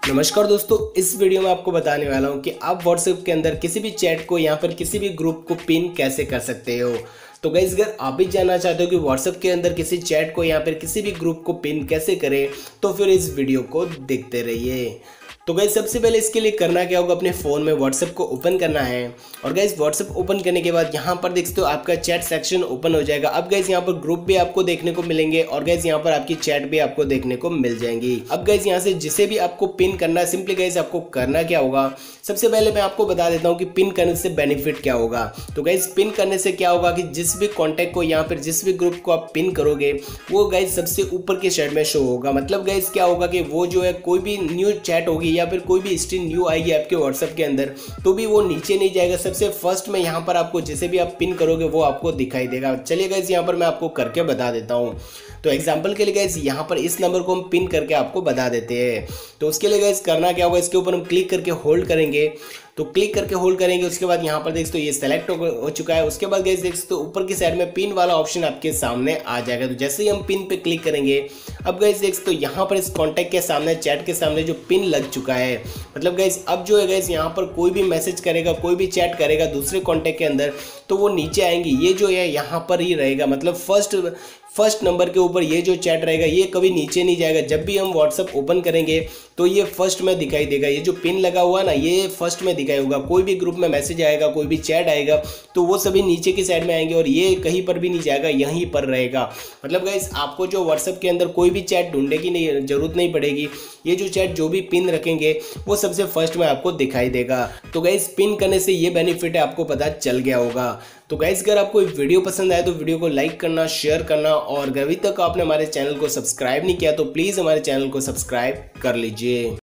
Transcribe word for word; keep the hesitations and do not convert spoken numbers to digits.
नमस्कार दोस्तों, इस वीडियो में आपको बताने वाला हूं कि आप व्हाट्सएप के अंदर किसी भी चैट को यहाँ पर किसी भी ग्रुप को पिन कैसे कर सकते हो। तो गाइस, अगर आप भी जानना चाहते हो कि व्हाट्सएप के अंदर किसी चैट को यहाँ पर किसी भी ग्रुप को पिन कैसे करें, तो फिर इस वीडियो को देखते रहिए। तो गाइस, सबसे पहले इसके लिए करना क्या होगा, अपने फ़ोन में व्हाट्सएप को ओपन करना है। और गाइस, व्हाट्सएप ओपन करने के बाद यहाँ पर देख सकते हो आपका चैट सेक्शन ओपन हो जाएगा। अब गाइस, यहाँ पर ग्रुप भी आपको देखने को मिलेंगे और गाइस यहाँ पर आपकी चैट भी आपको देखने को मिल जाएंगी। अब गाइस, यहाँ से जिसे भी आपको पिन करना है, सिंपली गाइस आपको करना क्या होगा, सबसे पहले मैं आपको बता देता हूँ कि पिन करने से बेनिफिट क्या होगा। तो गाइस, पिन करने से क्या होगा कि जिस भी कॉन्टैक्ट को यहाँ पर जिस भी ग्रुप को आप पिन करोगे वो गाइस सबसे ऊपर के साइड में शो होगा। मतलब गाइस क्या होगा कि वो जो है कोई भी न्यू चैट होगी या फिर कोई भी न्यू आएगी आपके व्हाट्सएप के अंदर, तो भी वो नीचे नहीं जाएगा, सबसे फर्स्ट में यहाँ पर आपको जिसे भी आप पिन करोगे वो आपको दिखाई देगा। चलिए गाइस, यहाँ पर मैं आपको करके बता देता हूँ। तो एग्जांपल के लिए गाइस, यहाँ पर इस नंबर को हम पिन करके आपको बता देते हैं। तो उसके लिए गाइस करना क्या होगा, इसके ऊपर हम क्लिक करके होल्ड करेंगे। तो क्लिक करके होल्ड करेंगे, उसके बाद यहाँ पर देख सकते हो ये सेलेक्ट हो चुका है। उसके बाद गाइस देख सकते हो ऊपर की साइड में पिन वाला ऑप्शन आपके सामने आ जाएगा। तो जैसे ही हम पिन पे क्लिक करेंगे, अब गाइस देख सकते हो यहाँ पर इस कॉन्टैक्ट के सामने चैट के सामने जो पिन लग चुका है। मतलब गाइस अब जो है गाइस यहाँ पर कोई भी मैसेज करेगा, कोई भी चैट करेगा दूसरे कॉन्टैक्ट के अंदर, तो वो नीचे आएंगी, ये जो है यहाँ पर ही रहेगा। मतलब फर्स्ट फर्स्ट नंबर के ऊपर ये जो चैट रहेगा ये कभी नीचे नहीं जाएगा। जब भी हम व्हाट्सएप ओपन करेंगे तो ये फर्स्ट में दिखाई देगा। ये जो पिन लगा हुआ ना, ये फर्स्ट में दिखाई होगा। कोई भी ग्रुप में मैसेज आएगा, कोई भी चैट आएगा, तो वो सभी नीचे की साइड में आएंगे और ये कहीं पर भी नहीं जाएगा, यहीं पर रहेगा। मतलब गाइस आपको जो व्हाट्सएप के अंदर कोई भी चैट ढूंढने की नहीं जरूरत नहीं पड़ेगी। ये जो चैट जो भी पिन रखेंगे वो सबसे फर्स्ट में आपको दिखाई देगा। तो गाइस, पिन करने से ये बेनिफिट है, आपको पता चल गया होगा। तो गाइस, अगर आपको वीडियो पसंद आए तो वीडियो को लाइक करना, शेयर करना, और अगर अभी तक आपने हमारे चैनल को सब्सक्राइब नहीं किया तो प्लीज़ हमारे चैनल को सब्सक्राइब कर लीजिए।